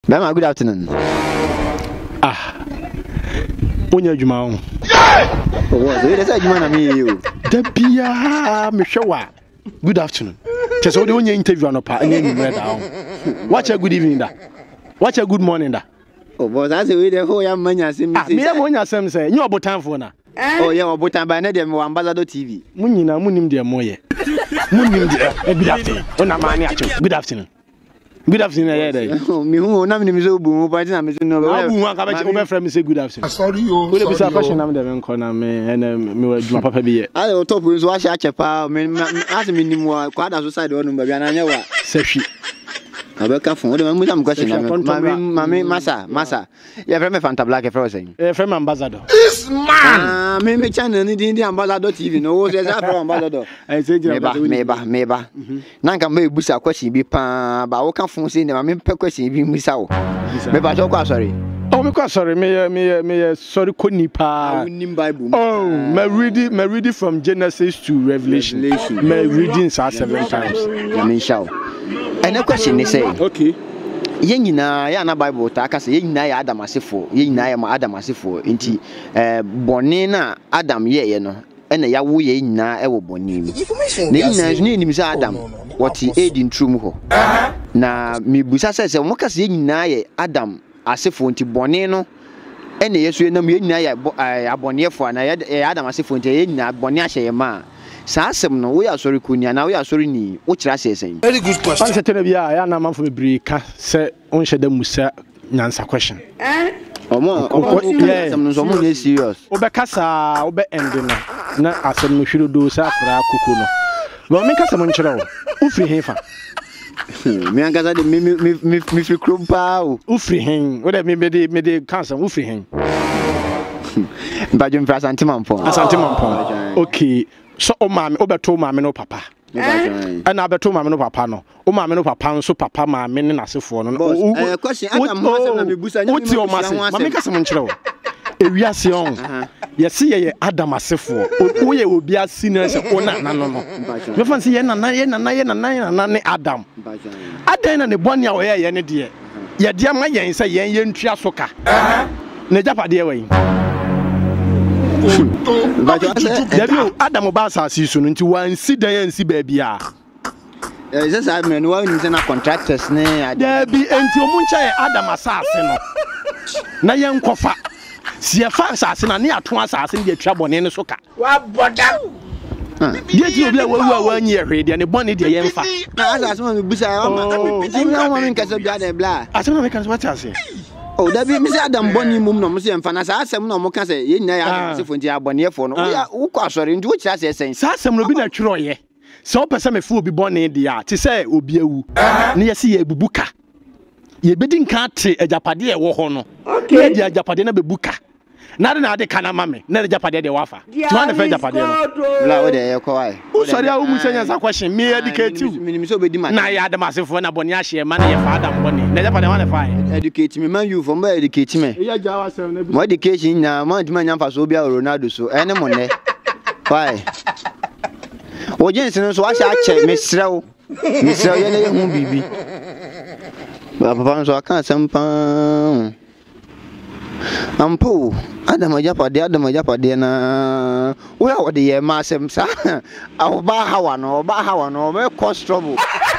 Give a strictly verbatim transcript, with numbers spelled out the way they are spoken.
Mama, good afternoon. Ah. Onya juma on. Oh, what? They say juma na me you. Debia me hwa. Good afternoon. Just so the onya interview no pa anya ni meda on. Watch a good evening da. Watch a good morning da. Oh, boss, I say we dey ho ya manya sem. Ah, me am onya sem say, nyu obotan fo na. Oh, yeah, obotan ba na dem ambassador T V. Munyina munim de moye. Munim de. Good afternoon. Ona mani acho. Good afternoon. Good afternoon, yeah, there. Oh, me who na me so bu, but na me so no. Abu wan ka be over friend me say good afternoon. Sorry you. We be say question am dem nko na me and me wa juma papa bi ye. I on top so wa sha chepa, me as me nim wa kwada so side wonu ba bia na anya wa. Sehwi. Abeka fun, we mu some question na me. Mami masa, masa. Yeah, friend me Fanta blaq e friend saying. Eh, friend ambassador. This man. Ah, me me channel ni di ambassador T V no, wo say friend ambassador. I say me ba, me ba, me ba. Na nka me busa question bi pa, ba wo kan fun say na me pe question bi musa wo. Me ba so kwa sorry. Oh, me kwa sorry, me me me sorry ko nipa. Unim Bible. Oh, me reading me reading from Genesis to Revelation. Revelation. Me reading sa seven times. Ya me show. And the question is say, okay. Yen nyina ya na Bible ta aka say yen nyina ya Adam asefo, yen nyina ya ma Adam asefo. Nti eh bone na Adam ye ye no, e na ya wo ye nyina e wo bone mi. Na nyina ni nim say Adam what he aid in true mu ho. Na me busa say say mo ka say yen nyina ye Adam asefo nti bone no e na yesu na me nyina ya abonefo na ya Adam asefo nti yen nyina bone ahye ye ma. Sasem no we are sorry kunia na we are sorry ni wo kira sesen. Very good question. Pan setene bia ya na manfo bebre ka se on hye da musa nyansa question. Eh? Omo asem no so mo dey serious. Obekasa obe end no na asem no hwiro do sa akra kuku no. Bo me kasa mo nkyere wo. Ufri hefa. Me angasa de me me me me fi krumpa o. Ufri hen. Wo de me me de me de kansa ufri hen. Mbajum fra asante mampon. Asante mampon. Okay. So o maame obeto maame no papa eh na abeto maame no papa no o maame no papa nso papa maame ne nasefo no eh question Adam mo asem na mebusa nya me maame ka sem nkyerɛ wo ewiase on yesi ye Adam asefo wo ye obi asi na se o na na no no me fan se ye na na ye na na ye na na na ne Adam Adam na ne bɔne a wo ye ye ne de ye de ama yen se yen ye ntua soka na japade we Adam ba asasi so nti wan si dan ansi ba bia eh is that man why you say na contractors ne da bi enti omuncha ye Adam asase no na ye nkofa si fa asase na ne ato asase ne atwa bone ne so ka Wa boda. die ti obi a wawu a wanyi ehwe de ne bone de ye mfa na asase ma me busa o ma ma me nkasa bia de bla asem na me kan so wachase. Oh, that be Mister Adam Bonnie mum no musi mfana sa asem no mo ka say ye nyina ya asefo nti abonefo no wo kwa sori nti wo kira say sen sa asem no bi na twero ye se o pese me fu obi bone de ya ti say obi awu ne ye se ye bubuka ye bedi nka ate ajapade e wo ho no ye di ajapade na bebuka na de na de kana mame na de ajapade de wafa ti wan de fe ajapade no la wo de ye ko ai o sori a wo mu senya sa question me educate you minimi so bedi ma na ya Adam asefo na bone ahye ma na ye fa Adam bone na ajapade wan fa educate me man you from educate me ya jawa sem na bi mo education na man di man nyamfa so bia Ronaldo so ene mo ne why o jense no so wa sha che me srew me srew ye na ye hu bibi ba papa so aka sampa ampo Adam ajapade Adam ajapade na wo ya wo de ye ma asem sa awo ba hawa no ba hawa no me cause trouble